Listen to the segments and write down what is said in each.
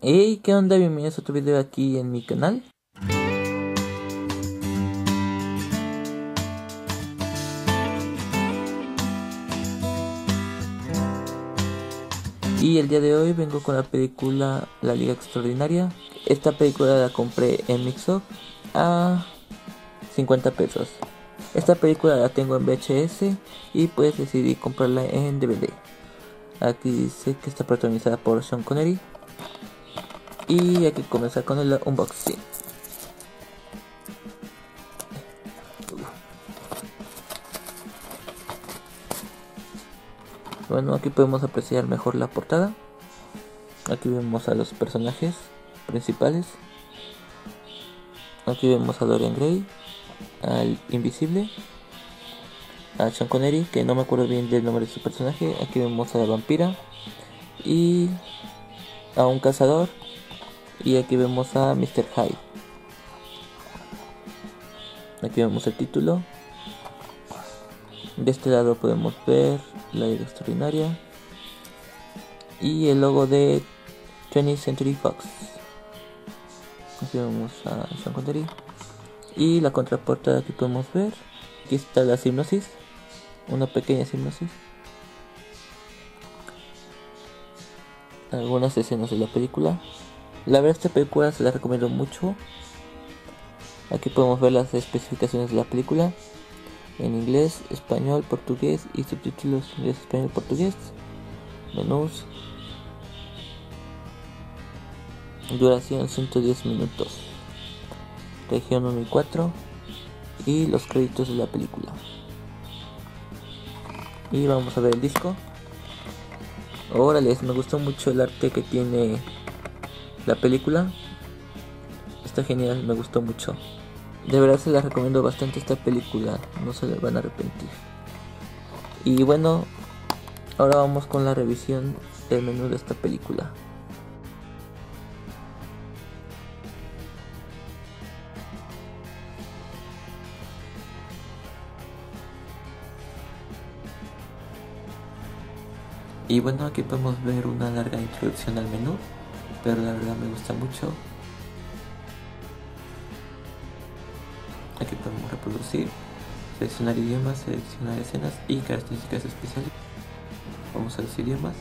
Hey, ¿qué onda? Bienvenidos a otro video aquí en mi canal. Y el día de hoy vengo con la película La Liga Extraordinaria. Esta película la compré en Mixup a 50 pesos. Esta película la tengo en VHS y pues decidí comprarla en DVD. Aquí dice que está protagonizada por Sean Connery. Y hay que comenzar con el unboxing. Bueno, aquí podemos apreciar mejor la portada. Aquí vemos a los personajes principales. Aquí vemos a Dorian Gray, al Invisible, a Sean Connery, que no me acuerdo bien del nombre de su personaje. Aquí vemos a la vampira y a un cazador. Y aquí vemos a Mr. Hyde. Aquí vemos el título. De este lado podemos ver La Liga Extraordinaria y el logo de 20th Century Fox. Aquí vemos a Sean Connery y la contraportada. Aquí podemos ver, aquí está la hipnosis, una pequeña hipnosis, algunas escenas de la película. La verdad, esta película se la recomiendo mucho. Aquí podemos ver las especificaciones de la película en inglés, español, portugués y subtítulos inglés, español, portugués. Menús. Duración 110 minutos. Región 1 y 4. Y los créditos de la película. Y vamos a ver el disco. Órale, me gustó mucho el arte que tiene la película. Está genial, me gustó mucho. De verdad se la recomiendo bastante esta película, no se le van a arrepentir. Y bueno, ahora vamos con la revisión del menú de esta película. Y bueno, aquí podemos ver una larga introducción al menú, pero la verdad me gusta mucho. Aquí podemos reproducir, seleccionar idiomas, seleccionar escenas y características especiales. Vamos a los idiomas.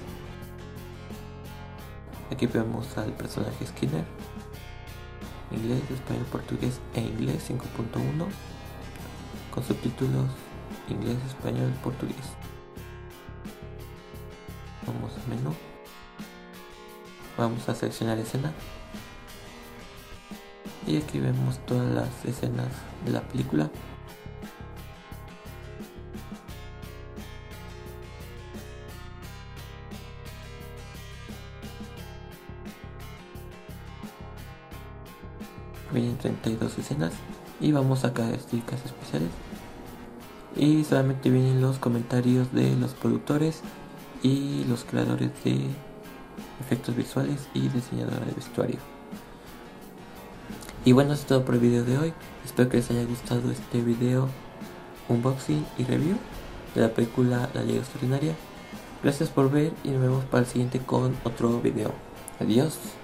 Aquí vemos al personaje Skinner, inglés, español, portugués e inglés 5.1, con subtítulos inglés, español, portugués. Vamos al menú. Vamos a seleccionar escena. Y aquí vemos todas las escenas de la película. Vienen 32 escenas y vamos a características especiales. Y solamente vienen los comentarios de los productores y los creadores de efectos visuales y diseñadora de vestuario. Y bueno, eso es todo por el video de hoy. Espero que les haya gustado este video unboxing y review de la película La Liga Extraordinaria. Gracias por ver y nos vemos para el siguiente con otro video. Adiós.